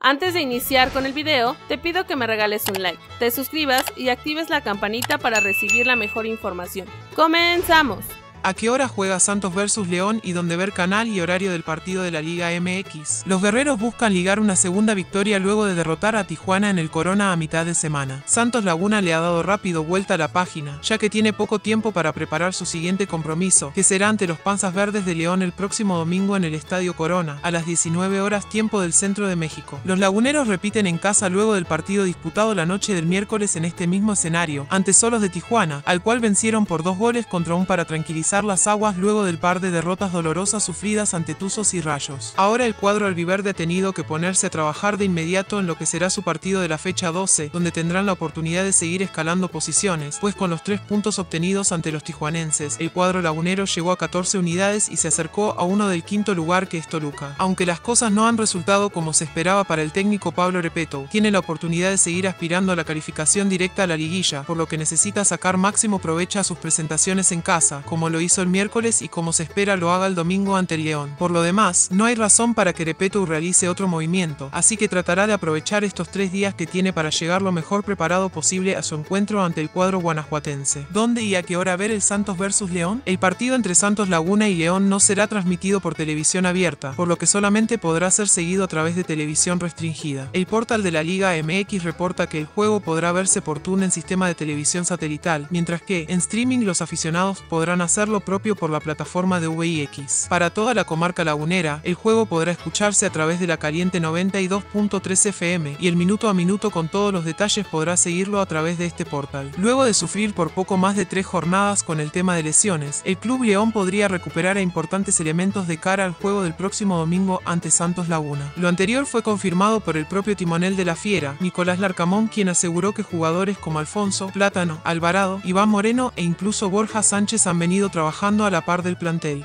Antes de iniciar con el video, te pido que me regales un like, te suscribas y actives la campanita para recibir la mejor información. ¡Comenzamos! ¿A qué hora juega Santos vs León y dónde ver canal y horario del partido de la Liga MX? Los guerreros buscan ligar una segunda victoria luego de derrotar a Tijuana en el Corona a mitad de semana. Santos Laguna le ha dado rápido vuelta a la página, ya que tiene poco tiempo para preparar su siguiente compromiso, que será ante los Panzas Verdes de León el próximo domingo en el Estadio Corona, a las 19 horas tiempo del centro de México. Los laguneros repiten en casa luego del partido disputado la noche del miércoles en este mismo escenario, ante Solos de Tijuana, al cual vencieron por 2 goles contra 1 para tranquilizar las aguas luego del par de derrotas dolorosas sufridas ante Tuzos y Rayos. Ahora el cuadro albiverde ha tenido que ponerse a trabajar de inmediato en lo que será su partido de la fecha 12, donde tendrán la oportunidad de seguir escalando posiciones, pues con los 3 puntos obtenidos ante los tijuanenses, el cuadro lagunero llegó a 14 unidades y se acercó a uno del 5º lugar, que es Toluca. Aunque las cosas no han resultado como se esperaba para el técnico Pablo Repeto, tiene la oportunidad de seguir aspirando a la calificación directa a la liguilla, por lo que necesita sacar máximo provecho a sus presentaciones en casa, como lo hizo el miércoles y como se espera lo haga el domingo ante el León. Por lo demás, no hay razón para que Repeto realice otro movimiento, así que tratará de aprovechar estos 3 días que tiene para llegar lo mejor preparado posible a su encuentro ante el cuadro guanajuatense. ¿Dónde y a qué hora ver el Santos vs León? El partido entre Santos Laguna y León no será transmitido por televisión abierta, por lo que solamente podrá ser seguido a través de televisión restringida. El portal de la Liga MX reporta que el juego podrá verse por TUN en sistema de televisión satelital, mientras que, en streaming, los aficionados podrán hacer lo propio por la plataforma de VIX. Para toda la comarca lagunera, el juego podrá escucharse a través de la Caliente 92.3 FM y el minuto a minuto con todos los detalles podrá seguirlo a través de este portal. Luego de sufrir por poco más de 3 jornadas con el tema de lesiones, el Club León podría recuperar a importantes elementos de cara al juego del próximo domingo ante Santos Laguna. Lo anterior fue confirmado por el propio timonel de la Fiera, Nicolás Larcamón, quien aseguró que jugadores como Alfonso, Plátano, Alvarado, Iván Moreno e incluso Borja Sánchez han venido trabajando a la par del plantel.